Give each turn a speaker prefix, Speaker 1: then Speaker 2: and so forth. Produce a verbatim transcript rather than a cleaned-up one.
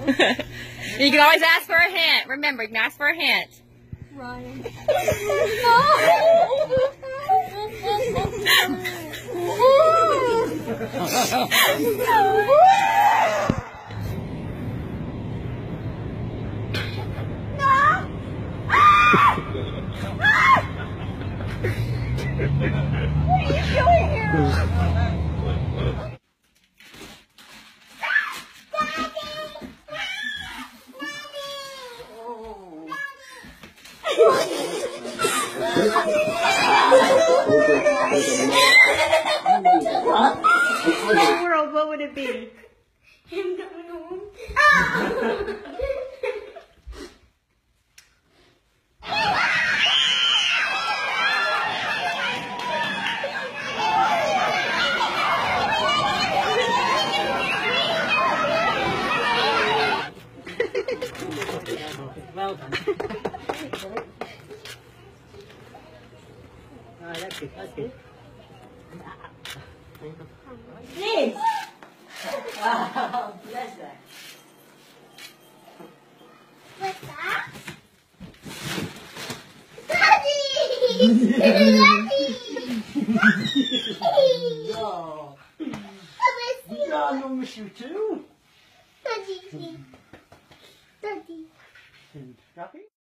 Speaker 1: You can always ask for a hint. Remember, you can ask for a hint.
Speaker 2: Ryan. What are you doing here? In the world, what would it be? Him coming home.
Speaker 3: Well done. Alright, that's good, that's good.
Speaker 2: Yes.
Speaker 3: Oh, bless her.
Speaker 2: What's that? Daddy! Daddy!
Speaker 3: Oh.
Speaker 2: I miss you.
Speaker 3: I miss you too.
Speaker 2: Daddy.